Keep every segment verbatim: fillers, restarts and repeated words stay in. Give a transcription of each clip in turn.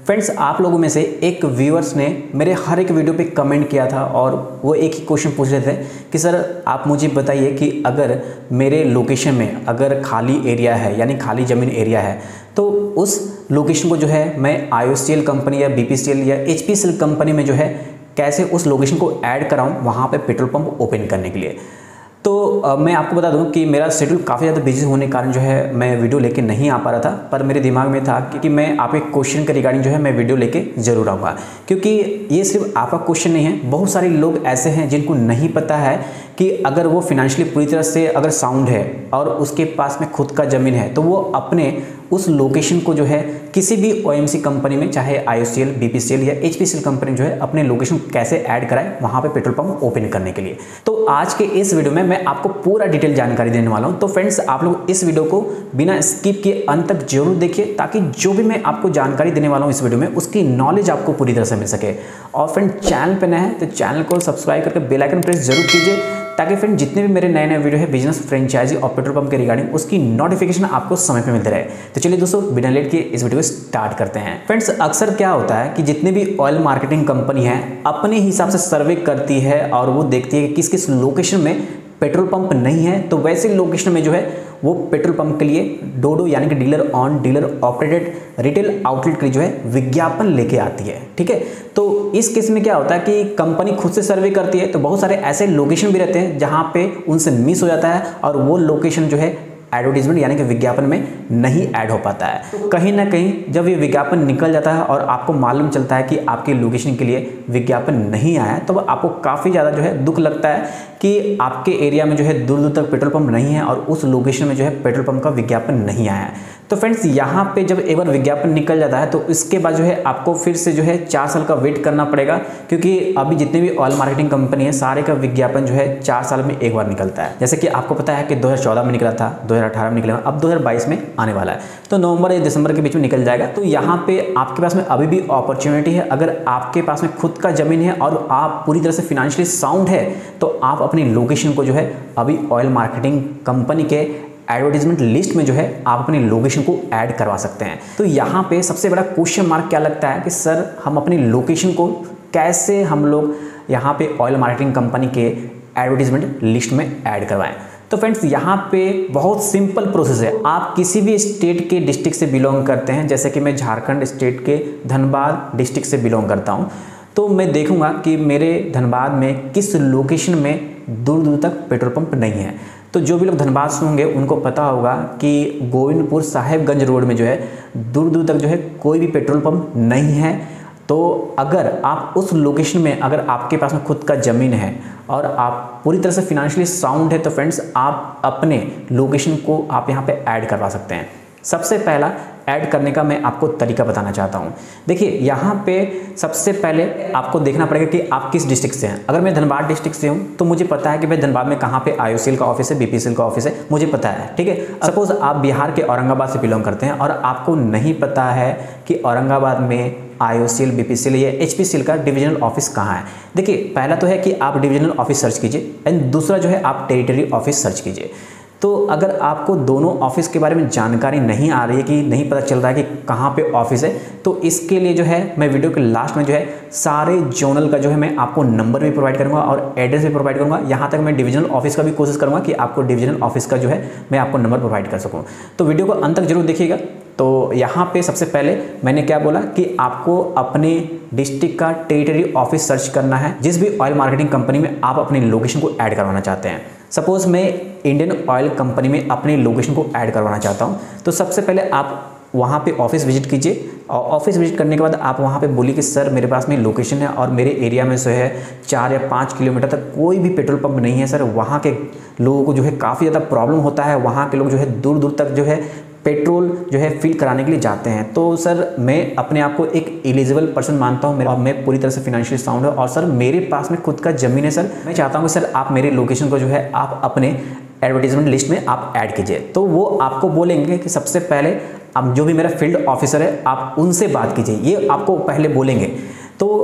Friends, आप लोगों में से एक व्यूअर्स ने मेरे हर एक वीडियो पे कमेंट किया था और वो एक ही क्वेश्चन पूछ रहे थे कि सर आप मुझे बताइए कि अगर मेरे लोकेशन में अगर खाली एरिया है यानी खाली ज़मीन एरिया है तो उस लोकेशन को जो है मैं I O C L company या बी पी सी एल या H P C L company में जो है कैसे उस लोकेशन को ऐड कराऊँ वहाँ पे पेट्रोल पंप ओपन करने के लिए। तो आ, मैं आपको बता दूं कि मेरा शेड्यूल काफ़ी ज़्यादा बिजी होने के कारण जो है मैं वीडियो लेके नहीं आ पा रहा था, पर मेरे दिमाग में था कि, कि मैं आप एक क्वेश्चन के रिगार्डिंग जो है मैं वीडियो लेके ज़रूर आऊँगा, क्योंकि ये सिर्फ आपका क्वेश्चन नहीं है। बहुत सारे लोग ऐसे हैं जिनको नहीं पता है कि अगर वो फिनेंशियली पूरी तरह से अगर साउंड है और उसके पास में खुद का ज़मीन है तो वो अपने उस लोकेशन को जो है किसी भी ओ एम सी कंपनी में, चाहे I O C L, B P C L या H P C L company जो है अपने लोकेशन कैसे ऐड कराए वहाँ पे पेट्रोल पंप ओपन करने के लिए। तो आज के इस वीडियो में मैं आपको पूरा डिटेल जानकारी देने वाला हूँ। तो फ्रेंड्स, आप लोग इस वीडियो को बिना स्किप किए अंत तक जरूर देखिए, ताकि जो भी मैं आपको जानकारी देने वाला हूँ इस वीडियो में उसकी नॉलेज आपको पूरी तरह से मिल सके। और फ्रेंड, चैनल पर नए हैं तो चैनल को सब्सक्राइब करके बेल आइकन प्रेस जरूर कीजिए, ताकि फ्रेंड जितने भी मेरे नए नए वीडियो है बिजनेस, फ्रेंचाइजी और पेट्रोल पंप के रिगार्डिंग उसकी नोटिफिकेशन आपको समय पे मिलते रहे। तो चलिए दोस्तों, बिना लेट के इस वीडियो को स्टार्ट करते हैं। फ्रेंड्स, अक्सर क्या होता है कि जितने भी ऑयल मार्केटिंग कंपनी है अपने हिसाब से सर्वे करती है और वो देखती है कि किस किस लोकेशन में पेट्रोल पंप नहीं है, तो वैसे लोकेशन में जो है वो पेट्रोल पंप के लिए डोडो यानी कि dealer on dealer operated retail outlet के लिए जो है विज्ञापन लेके आती है। ठीक है, तो इस केस में क्या होता है कि कंपनी खुद से सर्वे करती है, तो बहुत सारे ऐसे लोकेशन भी रहते हैं जहां पे उनसे मिस हो जाता है और वो लोकेशन जो है एडवर्टीजमेंट यानी कि विज्ञापन में नहीं ऐड हो पाता है। तो कहीं ना कहीं जब ये विज्ञापन निकल जाता है और आपको मालूम चलता है कि आपके लोकेशन के लिए विज्ञापन नहीं आया, तो आपको काफ़ी ज़्यादा जो है दुख लगता है कि आपके एरिया में जो है दूर दूर तक पेट्रोल पंप नहीं है और उस लोकेशन में जो है पेट्रोल पंप का विज्ञापन नहीं आया है। तो फ्रेंड्स, यहाँ पे जब एक बार विज्ञापन निकल जाता है तो इसके बाद जो है आपको फिर से जो है चार साल का वेट करना पड़ेगा, क्योंकि अभी जितने भी ऑयल मार्केटिंग कंपनी है सारे का विज्ञापन जो है चार साल में एक बार निकलता है। जैसे कि आपको पता है कि दो हज़ार चौदह में निकला था, दो हज़ार अठारह में निकला, अब दो हज़ार बाईस में आने वाला है, तो नवंबर या दिसंबर के बीच में निकल जाएगा। तो यहाँ पे आपके पास में अभी भी अपॉर्चुनिटी है। अगर आपके पास में खुद का ज़मीन है और आप पूरी तरह से फिनेंशियली साउंड है तो आप अपनी लोकेशन को जो है अभी ऑयल मार्केटिंग कंपनी के एडवर्टीजमेंट लिस्ट में जो है आप अपनी लोकेशन को ऐड करवा सकते हैं। तो यहाँ पे सबसे बड़ा क्वेश्चन मार्क क्या लगता है कि सर हम अपनी लोकेशन को कैसे हम लोग यहाँ पे ऑयल मार्केटिंग कंपनी के एडवर्टीजमेंट लिस्ट में ऐड करवाएं। तो फ्रेंड्स, यहाँ पे बहुत सिंपल प्रोसेस है। आप किसी भी स्टेट के डिस्ट्रिक्ट से बिलोंग करते हैं, जैसे कि मैं झारखंड स्टेट के धनबाद डिस्ट्रिक्ट से बिलोंग करता हूँ, तो मैं देखूंगा कि मेरे धनबाद में किस लोकेशन में दूर दूर तक पेट्रोल पंप नहीं है। तो जो भी लोग धनबाद से होंगे उनको पता होगा कि गोविंदपुर साहेबगंज रोड में जो है दूर दूर तक जो है कोई भी पेट्रोल पंप नहीं है। तो अगर आप उस लोकेशन में, अगर आपके पास में खुद का ज़मीन है और आप पूरी तरह से फिनेंशियली साउंड है, तो फ्रेंड्स आप अपने लोकेशन को आप यहाँ पे ऐड करवा सकते हैं। सबसे पहला ऐड करने का मैं आपको तरीका बताना चाहता हूँ। देखिए, यहाँ पे सबसे पहले आपको देखना पड़ेगा कि आप किस डिस्ट्रिक्ट से हैं। अगर मैं धनबाद डिस्ट्रिक्ट से हूँ तो मुझे पता है कि भाई धनबाद में कहाँ पे आई ओ सी एल का ऑफिस है, बी पी सी एल का ऑफिस है, मुझे पता है। ठीक है, सपोज आप बिहार के औरंगाबाद से बिलोंग करते हैं और आपको नहीं पता है कि औरंगाबाद में I O C L, B P C L या एच पी सी एल का डिविजनल ऑफिस कहाँ है। देखिए, पहला तो है कि आप डिविजनल ऑफिस सर्च कीजिए एंड दूसरा जो है आप टेरिटरी ऑफिस सर्च कीजिए। तो अगर आपको दोनों ऑफिस के बारे में जानकारी नहीं आ रही है, कि नहीं पता चल रहा है कि कहाँ पे ऑफिस है, तो इसके लिए जो है मैं वीडियो के लास्ट में जो है सारे जोनल का जो है मैं आपको नंबर भी प्रोवाइड करूँगा और एड्रेस भी प्रोवाइड करूँगा। यहाँ तक मैं डिविजनल ऑफिस का भी कोशिश करूँगा कि आपको डिविजनल ऑफिस का जो है मैं आपको नंबर प्रोवाइड कर सकूँ। तो वीडियो को अंत तक जरूर देखिएगा। तो यहाँ पे सबसे पहले मैंने क्या बोला कि आपको अपने डिस्ट्रिक्ट का टेरिटरी ऑफिस सर्च करना है, जिस भी ऑयल मार्केटिंग कंपनी में आप अपनी लोकेशन को ऐड करवाना चाहते हैं। सपोज मैं इंडियन ऑयल कंपनी में अपनी लोकेशन को ऐड करवाना चाहता हूँ, तो सबसे पहले आप वहाँ पे ऑफिस विजिट कीजिए और ऑफिस विजिट करने के बाद आप वहाँ पे बोलिए कि सर मेरे पास में लोकेशन है और मेरे एरिया में जो है चार या पाँच किलोमीटर तक कोई भी पेट्रोल पंप नहीं है। सर वहाँ के लोगों को जो है काफ़ी ज़्यादा प्रॉब्लम होता है, वहाँ के लोग जो है दूर दूर तक जो है पेट्रोल जो है फिल कराने के लिए जाते हैं। तो सर मैं अपने आप को एक एलिजिबल पर्सन मानता हूँ और मैं पूरी तरह से फिनेंशियली साउंड हूँ और सर मेरे पास में खुद का ज़मीन है। सर मैं चाहता हूँ कि सर आप मेरे लोकेशन को जो है आप अपने एडवर्टीजमेंट लिस्ट में आप ऐड कीजिए। तो वो आपको बोलेंगे कि सबसे पहले आप जो भी मेरा फील्ड ऑफिसर है आप उनसे बात कीजिए, ये आपको पहले बोलेंगे। तो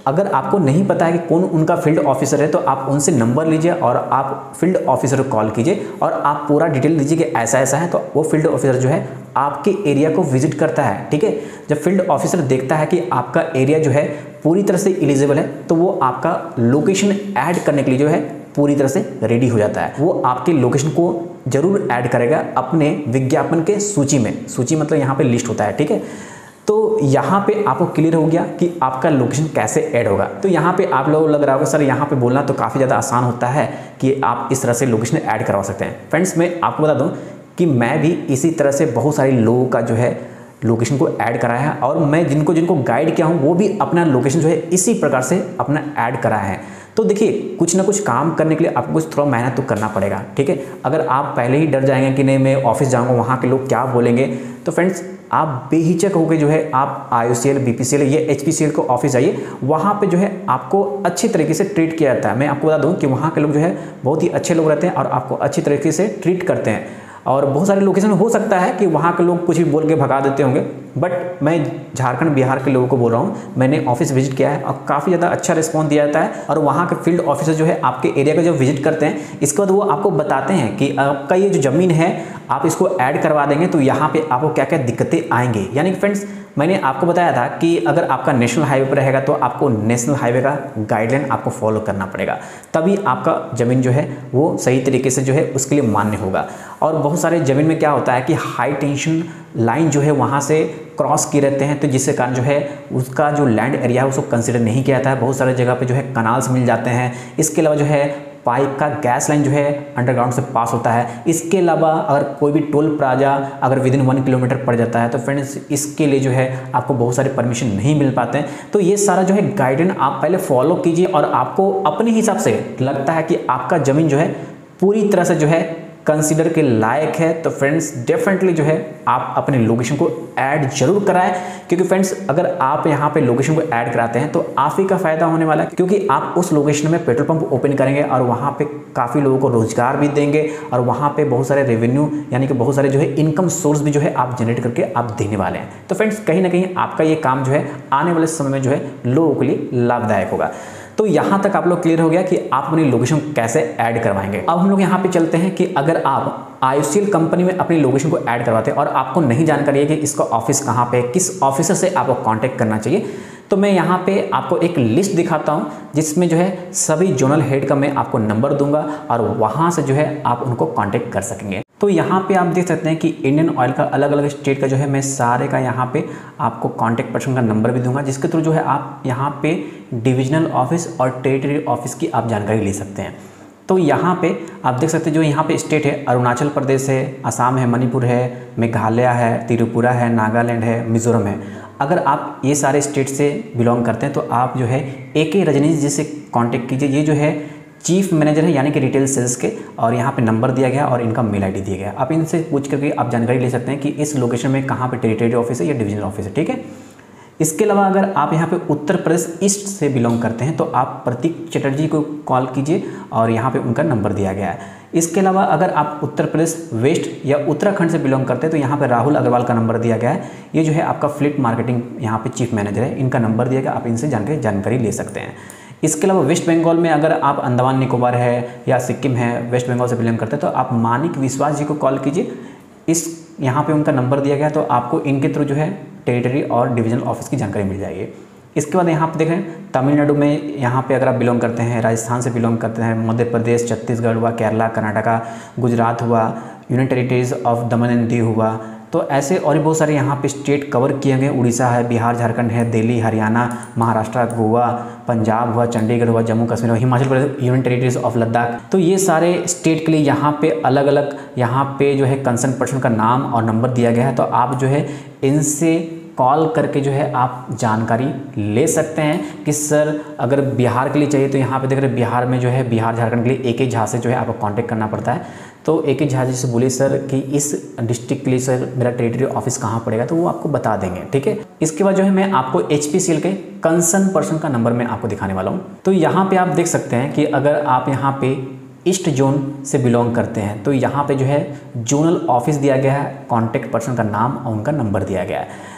अगर आपको नहीं पता है कि कौन उनका फील्ड ऑफिसर है तो आप उनसे नंबर लीजिए और आप फील्ड ऑफिसर को कॉल कीजिए और आप पूरा डिटेल दीजिए कि ऐसा ऐसा है, तो वो फील्ड ऑफिसर जो है आपके एरिया को विजिट करता है। ठीक है, जब फील्ड ऑफिसर देखता है कि आपका एरिया जो है पूरी तरह से एलिजिबल है तो वो आपका लोकेशन ऐड करने के लिए जो है पूरी तरह से रेडी हो जाता है। वो आपके लोकेशन को जरूर ऐड करेगा अपने विज्ञापन के सूची में। सूची मतलब यहाँ पे लिस्ट होता है। ठीक है, तो यहाँ पे आपको क्लियर हो गया कि आपका लोकेशन कैसे ऐड होगा। तो यहाँ पे आप लोगों को लग रहा होगा सर यहाँ पे बोलना तो काफ़ी ज़्यादा आसान होता है कि आप इस तरह से लोकेशन ऐड करवा सकते हैं। फ्रेंड्स, मैं आपको बता दूँ कि मैं भी इसी तरह से बहुत सारे लोगों का जो है लोकेशन को ऐड कराया है और मैं जिनको जिनको गाइड किया हूँ वो भी अपना लोकेशन जो है इसी प्रकार से अपना ऐड कराया है। तो देखिए, कुछ ना कुछ काम करने के लिए आपको कुछ थोड़ा मेहनत तो करना पड़ेगा। ठीक है, अगर आप पहले ही डर जाएंगे कि नहीं मैं ऑफिस जाऊँगा वहाँ के लोग क्या बोलेंगे, तो फ्रेंड्स आप बेहिचक होकर जो है आप I O C L, B P C L या एच पी सी एल को ऑफिस जाइए। वहाँ पे जो है आपको अच्छी तरीके से ट्रीट किया जाता है। मैं आपको बता दूँ कि वहाँ के लोग जो है बहुत ही अच्छे लोग रहते हैं और आपको अच्छी तरीके से ट्रीट करते हैं। और बहुत सारे लोकेशन में हो सकता है कि वहाँ के लोग कुछ भी बोल के भगा देते होंगे, बट मैं झारखंड बिहार के लोगों को बोल रहा हूँ, मैंने ऑफिस विजिट किया है और काफ़ी ज़्यादा अच्छा रिस्पॉन्स दिया जाता है। और वहाँ के फील्ड ऑफिसर जो है आपके एरिया को जब विजिट करते हैं इसके बाद वो आपको बताते हैं कि आपका ये जो ज़मीन है आप इसको ऐड करवा देंगे तो यहाँ पे आपको क्या क्या दिक्कतें आएंगी। यानी कि फ्रेंड्स, मैंने आपको बताया था कि अगर आपका नेशनल हाईवे पर रहेगा तो आपको नेशनल हाईवे का गाइडलाइन आपको फॉलो करना पड़ेगा, तभी आपका ज़मीन जो है वो सही तरीके से जो है उसके लिए मान्य होगा। और बहुत सारे ज़मीन में क्या होता है कि हाई टेंशन लाइन जो है वहाँ से क्रॉस किए रहते हैं, तो जिससे कारण जो है उसका जो लैंड एरिया है उसको कंसिडर नहीं किया जाता है। बहुत सारे जगह पे जो है कनाल्स मिल जाते हैं। इसके अलावा जो है पाइप का गैस लाइन जो है अंडरग्राउंड से पास होता है। इसके अलावा अगर कोई भी टोल प्लाजा अगर विद इन वन किलोमीटर पड़ जाता है तो फ्रेंड्स इसके लिए जो है आपको बहुत सारे परमिशन नहीं मिल पाते हैं। तो ये सारा जो है गाइडेंस आप पहले फॉलो कीजिए और आपको अपने हिसाब से लगता है कि आपका ज़मीन जो है पूरी तरह से जो है कंसीडर के लायक है, तो फ्रेंड्स डेफिनेटली जो है आप अपने लोकेशन को ऐड जरूर कराएं। क्योंकि फ्रेंड्स अगर आप यहाँ पे लोकेशन को ऐड कराते हैं तो आप ही का फायदा होने वाला है, क्योंकि आप उस लोकेशन में पेट्रोल पंप ओपन करेंगे और वहाँ पे काफ़ी लोगों को रोजगार भी देंगे और वहाँ पे बहुत सारे रेवेन्यू यानी कि बहुत सारे जो है इनकम सोर्स भी जो है आप जनरेट करके आप देने वाले हैं। तो फ्रेंड्स कहीं ना कहीं आपका ये काम जो है आने वाले समय में जो है लोगों के लिए लाभदायक होगा। तो यहाँ तक आप लोग क्लियर हो गया कि आप अपनी लोकेशन कैसे ऐड करवाएंगे। अब हम लोग यहाँ पे चलते हैं कि अगर आप I O C L company में अपनी लोकेशन को ऐड करवाते हैं और आपको नहीं जानकारी है कि इसका ऑफिस कहाँ पे, किस ऑफिसर से आपको कांटेक्ट करना चाहिए, तो मैं यहाँ पे आपको एक लिस्ट दिखाता हूँ जिसमें जो है सभी जोनल हेड का मैं आपको नंबर दूंगा और वहाँ से जो है आप उनको कांटेक्ट कर सकेंगे। तो यहाँ पे आप देख सकते हैं कि इंडियन ऑयल का अलग अलग स्टेट का जो है मैं सारे का यहाँ पे आपको कांटेक्ट पर्सन का नंबर भी दूंगा, जिसके थ्रू जो है आप यहाँ पे डिविजनल ऑफिस और टेरिटरी ऑफिस की आप जानकारी ले सकते हैं। तो यहाँ पे आप देख सकते हैं जो यहाँ पे स्टेट है अरुणाचल प्रदेश है, असम है, मणिपुर है, मेघालय है, त्रिपुरा है, नागालैंड है, मिजोरम है। अगर आप ये सारे स्टेट से बिलोंग करते हैं तो आप जो है ए के रजनीश जी से कांटेक्ट कीजिए। ये जो है चीफ मैनेजर है यानी कि रिटेल सेल्स के, और यहाँ पे नंबर दिया गया और इनका मेल आईडी दिया गया। आप इनसे पूछ करके आप जानकारी ले सकते हैं कि इस लोकेशन में कहाँ पे टेरिटरी ऑफिस है या डिविजनल ऑफिस है। ठीक है, इसके अलावा अगर आप यहाँ पे उत्तर प्रदेश ईस्ट से बिलोंग करते हैं तो आप प्रतीक चटर्जी को कॉल कीजिए और यहाँ पे उनका नंबर दिया गया है। इसके अलावा अगर आप उत्तर प्रदेश वेस्ट या उत्तराखंड से बिलोंग करते हैं तो यहाँ पे राहुल अग्रवाल का नंबर दिया गया है। ये जो है आपका फ्लीट मार्केटिंग यहाँ पे चीफ मैनेजर है, इनका नंबर दिया गया, आप इनसे जानकारी जानकारी ले सकते हैं। इसके अलावा वेस्ट बंगाल में अगर आप अंडमान निकोबार है या सिक्किम है, वेस्ट बंगाल से बिलोंग करते हैं तो आप मानिक विश्वास जी को कॉल कीजिए। इस यहाँ पे उनका नंबर दिया गया तो आपको इनके थ्रू जो है टेरिटरी और डिविजनल ऑफिस की जानकारी मिल जाएगी। इसके बाद यहाँ पे देख रहे हैं तमिलनाडु में, यहाँ पे अगर आप बिलोंग करते हैं, राजस्थान से बिलोंग करते हैं, मध्य प्रदेश, छत्तीसगढ़ हुआ, केरला, कर्नाटका, गुजरात हुआ, union territories of Daman and Diu हुआ, तो ऐसे और भी बहुत सारे यहाँ पे स्टेट कवर किए गए। उड़ीसा है, बिहार, झारखंड है, दिल्ली, हरियाणा, महाराष्ट्र, गोवा, पंजाब हुआ, चंडीगढ़ हुआ, जम्मू कश्मीर हुआ, Himachal Pradesh, union territories of Ladakh. तो ये सारे स्टेट के लिए यहाँ पे अलग अलग यहाँ पे जो है कंसर्न पर्सन का नाम और नंबर दिया गया है। तो आप जो है इनसे कॉल करके जो है आप जानकारी ले सकते हैं कि सर अगर बिहार के लिए चाहिए तो यहाँ पे देख रहे हैं बिहार में जो है बिहार झारखंड के लिए एक ही झा से जो है आपको कांटेक्ट करना पड़ता है। तो एक ही झा जी से बोलिए सर कि इस डिस्ट्रिक्ट के लिए सर मेरा टेरिटरी ऑफिस कहाँ पड़ेगा, तो वो आपको बता देंगे। ठीक है, इसके बाद जो है मैं आपको एच पी सी एल के कंसर्न पर्सन का नंबर मैं आपको दिखाने वाला हूँ। तो यहाँ पे आप देख सकते हैं कि अगर आप यहाँ पे ईस्ट जोन से बिलोंग करते हैं तो यहाँ पे जो है जोनल ऑफिस दिया गया है, कॉन्टैक्ट पर्सन का नाम और उनका नंबर दिया गया है।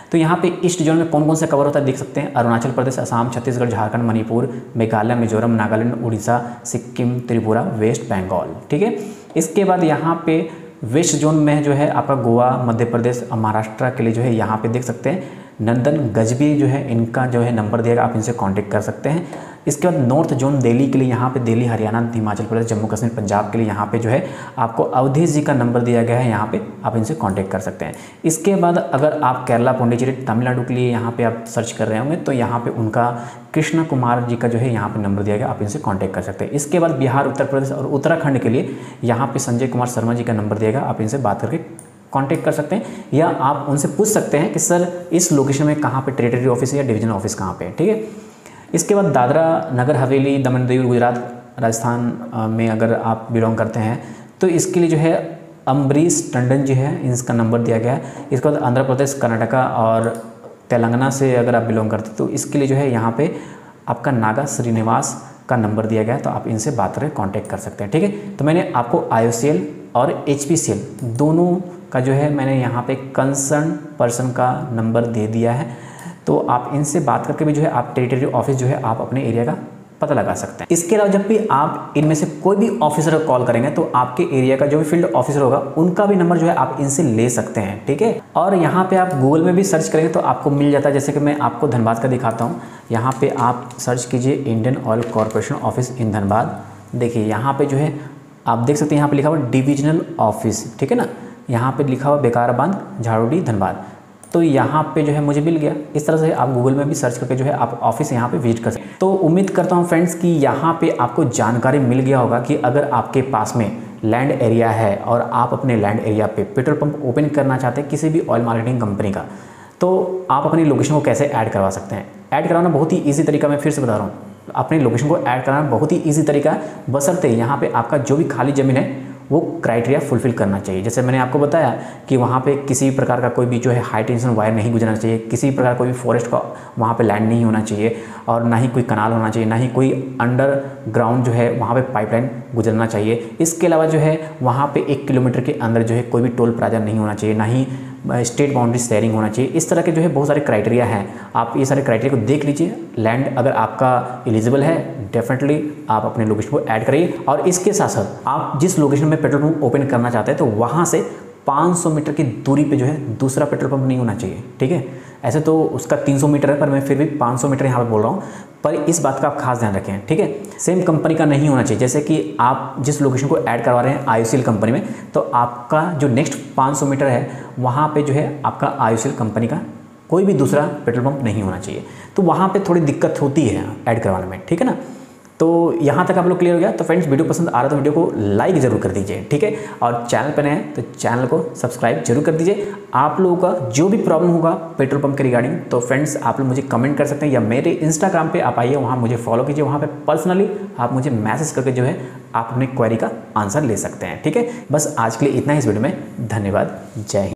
तो यहाँ पे ईस्ट जोन में कौन कौन से कवर होता है देख सकते हैं, अरुणाचल प्रदेश, असम, छत्तीसगढ़, झारखंड, मणिपुर, मेघालय, मिजोरम, नागालैंड, उड़ीसा, सिक्किम, त्रिपुरा, वेस्ट बंगाल। ठीक है, इसके बाद यहाँ पे वेस्ट जोन में जो है आपका गोवा, मध्य प्रदेश और महाराष्ट्र के लिए जो है यहाँ पे देख सकते हैं नंदन गजबी जो है इनका जो है नंबर दिएगा, आप इनसे कांटेक्ट कर सकते हैं। इसके बाद नॉर्थ जोन दिल्ली के लिए यहाँ पे दिल्ली, हरियाणा, हिमाचल प्रदेश, जम्मू कश्मीर, पंजाब के लिए यहाँ पे जो है आपको अवधेश जी का नंबर दिया गया है, यहाँ पे आप इनसे कांटेक्ट कर सकते हैं। इसके बाद अगर आप केरला, पौंडीचेरी, तमिलनाडु के लिए यहाँ पे आप सर्च कर रहे होंगे तो यहाँ पे उनका कृष्ण कुमार जी का जो है यहाँ पे नंबर दिया गया, आप इनसे कांटेक्ट कर सकते हैं। इसके बाद बिहार, उत्तर प्रदेश और उत्तराखंड के लिए यहाँ पे संजय कुमार शर्मा जी का नंबर दिया गया, आप इनसे बात करके कांटेक्ट कर सकते हैं या आप उनसे पूछ सकते हैं कि सर इस लोकेशन में कहाँ पे टेरिटरी ऑफिस है या डिवीजन ऑफिस कहाँ पे है। ठीक है, इसके बाद दादरा नगर हवेली, दमन दीव, गुजरात, राजस्थान में अगर आप बिलोंग करते हैं तो इसके लिए जो है अम्बरीश टंडन जी है, इनका नंबर दिया गया है। इसके बाद आंध्र प्रदेश, कर्नाटका और तेलंगाना से अगर आप बिलोंग करते हैं तो इसके लिए जो है यहाँ पे आपका नागा श्रीनिवास का नंबर दिया गया है, तो आप इनसे बात करके कांटेक्ट कर सकते हैं। ठीक है, तो मैंने आपको आई ओ सी एल और एच पी सी एल दोनों का जो है मैंने यहाँ पे कंसर्न पर्सन का नंबर दे दिया है, तो आप इनसे बात करके भी जो है आप टेरिटरी ऑफिस जो है आप अपने एरिया का पता लगा सकते हैं। इसके अलावा जब भी आप इनमें से कोई भी ऑफिसर को कॉल करेंगे तो आपके एरिया का जो भी फील्ड ऑफिसर होगा उनका भी नंबर जो है आप इनसे ले सकते हैं। ठीक है, और यहाँ पे आप गूगल में भी सर्च करेंगे तो आपको मिल जाता है, जैसे कि मैं आपको धनबाद का दिखाता हूँ। यहाँ पे आप सर्च कीजिए Indian Oil Corporation office in Dhanbad. देखिए यहाँ पे जो है आप देख सकते हैं यहाँ पे लिखा हुआ डिविजनल ऑफिस। ठीक है ना, यहाँ पे लिखा हुआ बेकारबांध, झाड़ूडी, धनबाद। तो यहाँ पे जो है मुझे मिल गया। इस तरह से आप गूगल में भी सर्च करके जो है आप ऑफिस यहाँ पे विजिट कर सकते हैं। तो उम्मीद करता हूँ फ्रेंड्स कि यहाँ पे आपको जानकारी मिल गया होगा कि अगर आपके पास में लैंड एरिया है और आप अपने लैंड एरिया पे पेट्रोल पंप ओपन करना चाहते हैं किसी भी ऑयल मार्केटिंग कंपनी का, तो आप अपनी लोकेशन को कैसे ऐड करवा सकते हैं। ऐड करवाना बहुत ही ईजी तरीका, मैं फिर से बता रहा हूँ, अपनी लोकेशन को ऐड कराना बहुत ही ईजी तरीका है, बशर्ते यहाँ पे आपका जो भी खाली ज़मीन है वो क्राइटेरिया फुलफिल करना चाहिए। जैसे मैंने आपको बताया कि वहाँ पे किसी प्रकार का कोई भी जो है हाई टेंशन वायर नहीं गुजरना चाहिए, किसी प्रकार कोई भी फॉरेस्ट का वहाँ पे लैंड नहीं होना चाहिए, और ना ही कोई कनाल होना चाहिए, ना ही कोई अंडरग्राउंड जो है वहाँ पे पाइपलाइन गुजरना चाहिए। इसके अलावा जो है वहाँ पे एक किलोमीटर के अंदर जो है कोई भी टोल प्लाजा नहीं होना चाहिए, ना ही स्टेट बाउंड्री शेयरिंग होना चाहिए। इस तरह के जो है बहुत सारे क्राइटेरिया हैं, आप ये सारे क्राइटेरिया को देख लीजिए। लैंड अगर आपका एलिजिबल है डेफिनेटली आप अपने लोकेशन को ऐड करिए, और इसके साथ साथ आप जिस लोकेशन में पेट्रोल पंप ओपन करना चाहते हैं तो वहाँ से पाँच सौ मीटर की दूरी पे जो है दूसरा पेट्रोल पंप नहीं होना चाहिए। ठीक है, ऐसे तो उसका तीन सौ मीटर है पर मैं फिर भी पाँच सौ मीटर यहाँ पे बोल रहा हूँ, पर इस बात का आप खास ध्यान रखें। ठीक है, सेम कंपनी का नहीं होना चाहिए। जैसे कि आप जिस लोकेशन को ऐड करवा रहे हैं आई ओ सी एल कंपनी में, तो आपका जो नेक्स्ट पाँच सौ मीटर है वहाँ पे जो है आपका आई ओ सी एल कंपनी का कोई भी दूसरा पेट्रोल पंप नहीं होना चाहिए, तो वहाँ पे थोड़ी दिक्कत होती है ऐड करवाने में। ठीक है ना, तो यहाँ तक आप लोग क्लियर हो गया। तो फ्रेंड्स वीडियो पसंद आ रहा है तो वीडियो को लाइक जरूर कर दीजिए। ठीक है, और चैनल पर नए हैं तो चैनल को सब्सक्राइब जरूर कर दीजिए। आप लोगों का जो भी प्रॉब्लम होगा पेट्रोल पंप के रिगार्डिंग तो फ्रेंड्स आप लोग मुझे कमेंट कर सकते हैं, या मेरे इंस्टाग्राम पे आप आइए, वहाँ मुझे फॉलो कीजिए, वहाँ पे पर्सनली आप मुझे मैसेज करके जो है आप अपने क्वेरी का आंसर ले सकते हैं। ठीक है, बस आज के लिए इतना ही इस वीडियो में। धन्यवाद, जय हिंद।